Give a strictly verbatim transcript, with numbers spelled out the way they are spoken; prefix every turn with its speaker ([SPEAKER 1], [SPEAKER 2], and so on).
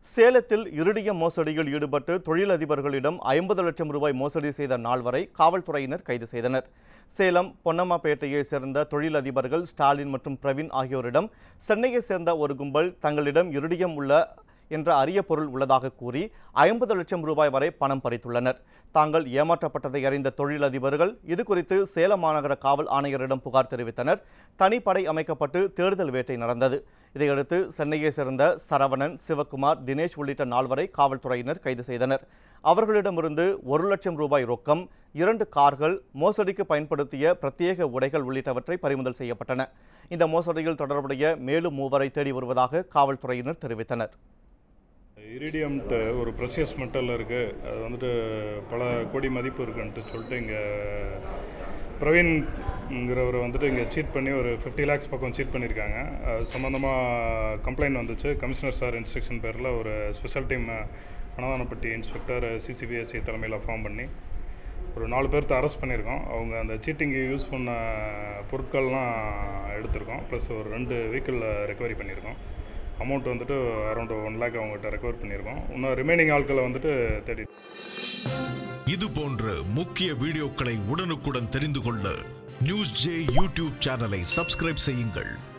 [SPEAKER 1] சேலத்தில் இரிடியம் மோசடியில் ஈடுபட்டு தொழிலதிபர்களிடம் ஐம்பது லட்சம் ரூபாய் மோசடி செய்த நாள் வரை காவல்துறையினர் கைது செய்தனர். சேலம் பொன்னம்மாப்பேட்டையை சேர்ந்த தொழிலதிபர்கள் ஸ்டாலின் மற்றும் பிரவீன் ஆகியோரிடம் சென்னையை சேர்ந்த ஒரு கும்பல் தங்களிடம் இரிடியம் உள்ள என்ற அரிய பொருள் உள்ளதாக கூறி ஐம்பது லட்சம் ரூபாய் வரை பணம் பறித்துள்ளனர். தாங்கள் ஏமாற்றப்பட்டதை அறிந்த தொழிலதிபர்கள் இதுகுறித்து சேலம் மாநகர காவல் ஆணையரிடம் புகார் தெரிவித்தனர். தனிப்படை அமைக்கப்பட்டு தேடுதல் வேட்டை நடந்தது. இதையடுத்து சென்னையை சேர்ந்த சரவணன், சிவக்குமார், தினேஷ் உள்ளிட்ட நால்வரை காவல்துறையினர் கைது செய்தனர். அவர்களிடமிருந்து ஒரு லட்சம் ரூபாய் ரொக்கம், இரண்டு கார்கள், மோசடிக்கு பயன்படுத்திய பிரத்யேக உடைகள் உள்ளிட்டவற்றை பறிமுதல் செய்யப்பட்டன. இந்த மோசடியில் தொடர்புடைய மேலும் மூவரை தேடி வருவதாக காவல்துறையினர் தெரிவித்தனர்.
[SPEAKER 2] இரிடியம்ட்டு ஒரு ப்ரெஷியஸ் மெட்டல் இருக்குது, அது வந்துட்டு பல கோடி மதிப்பு இருக்குன்ட்டு சொல்லிட்டு இங்கே பிரவீன்ங்கிறவர் வந்துட்டு இங்கே சீட் பண்ணி ஒரு ஃபிஃப்டி லேக்ஸ் பக்கம் சீட் பண்ணியிருக்காங்க. அது சம்மந்தமாக கம்ப்ளைண்ட் வந்துச்சு. கமிஷனர் சார் இன்ஸ்ட்ரக்ஷன் பேரில் ஒரு ஸ்பெஷல் டீம் அனதானப்பட்டி இன்ஸ்பெக்டர் சிசிபிஎஸ்சி தலைமையில் ஃபார்ம் பண்ணி ஒரு நாலு பேர்த்த அரெஸ்ட் பண்ணியிருக்கோம். அவங்க அந்த சீட்டிங்கு யூஸ் பண்ண பொருட்கள்லாம் எடுத்திருக்கோம். ப்ளஸ் ஒரு ரெண்டு வெஹிக்கிளில் ரெக்கவரி பண்ணியிருக்கோம். அமௌண்ட் வந்துட்டு அரௌண்ட் ஒன் லேக் அவங்ககிட்ட ரெக்கவர் பண்ணியிருக்கோம். இன்னும் ரிமைனிங் ஆட்களை வந்துட்டு தேடி.
[SPEAKER 3] இது போன்ற முக்கிய வீடியோக்களை உடனுக்குடன் தெரிந்து கொள்ள நியூஸ் ஜே யூடியூப் சேனலை சப்ஸ்கிரைப் செய்யுங்கள்.